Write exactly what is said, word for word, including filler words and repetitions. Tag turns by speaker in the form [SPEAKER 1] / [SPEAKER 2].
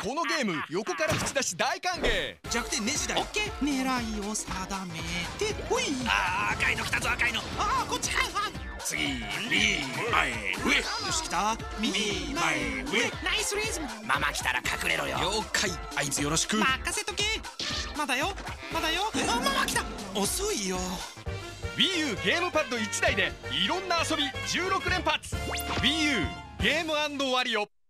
[SPEAKER 1] このゲーム横から口出し大歓迎。
[SPEAKER 2] 弱点ネジだよ。オッケー。狙いを定めてほい。
[SPEAKER 3] ああ、赤いの来たぞ、赤いの。
[SPEAKER 2] ああ、こっちか。
[SPEAKER 3] 次、右、前、上。よ
[SPEAKER 2] し、来た。右、前、上。ナイスリズム。
[SPEAKER 3] ママ来たら隠れろよ。
[SPEAKER 2] 了解。合図よろしく。任せとけ。まだよ、まだよ。あ、ママ来た。遅いよ。
[SPEAKER 1] WiiU ゲームパッドいちだいでいろんな遊びじゅうろく連発。WiiU ゲーム&ワリオ。